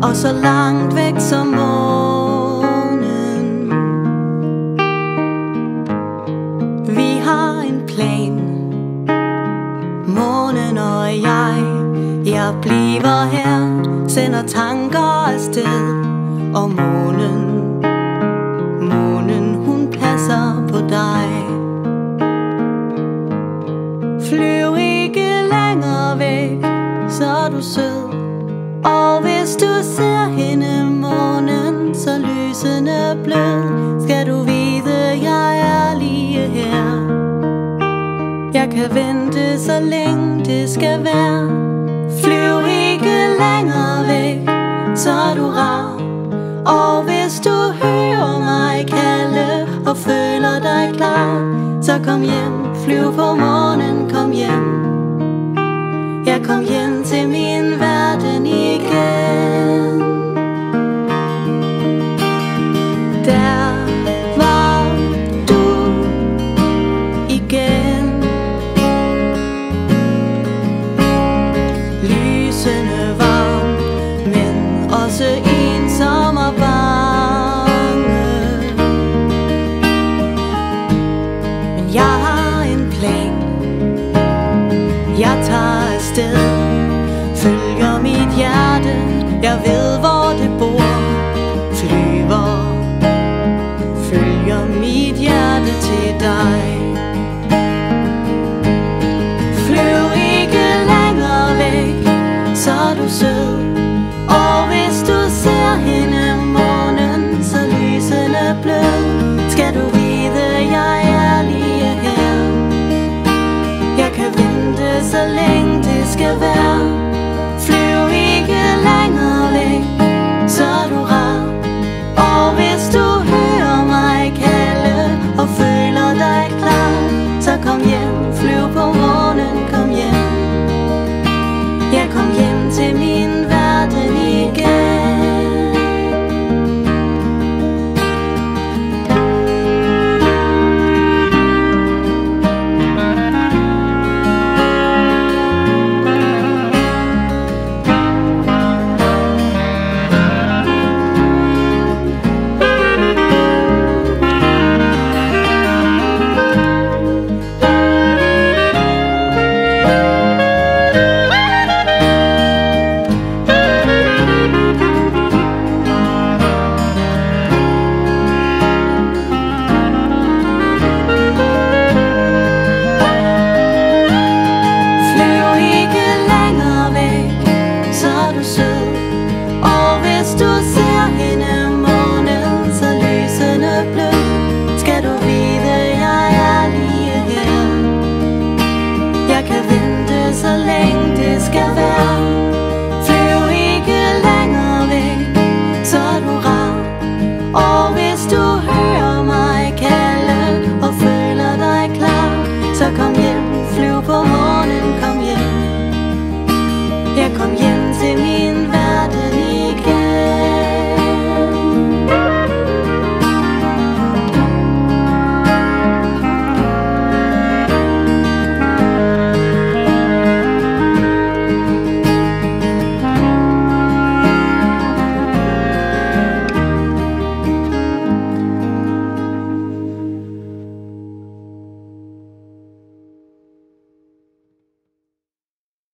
og så langt væk som månen. Vi har en plan, månen og jeg bliver her, sender tanker afsted. Og månen hun passer på dig. Flyv ikke længere væk, så er du sød. Og hvis du ser hende, månen, så lysende blød, skal du vide, jeg er lige her. Jeg kan vente, så længe det skal være. Flyv ikke længere væk, så er du rar. Og hvis du hører mig kalde og føler dig klar, så kom hjem, flyv på månen, kom hjem. Jeg kom hjem til min verden igen. Der var du igen. Lysende varm, men også ensom og bange. Men jeg har en plan. Jeg tager afsted, følger mit hjerte. Jeg ved, hvor det bor. Flyver, følger mit hjerte til dig. Flyv ikke længere væk, så er du sød. Og hvis du ser hende, månen, så lysende blød, skal du vide, jeg er lige her. Jeg kan vente, så længe det skal være. Flyv ikke længere væk, så er du rar. Og hvis du hører mig kalde og føler dig klar, så kom hjem, flyv på månen, kom hjem. Jeg kom hjem til min verden igen. Så længe det skal være.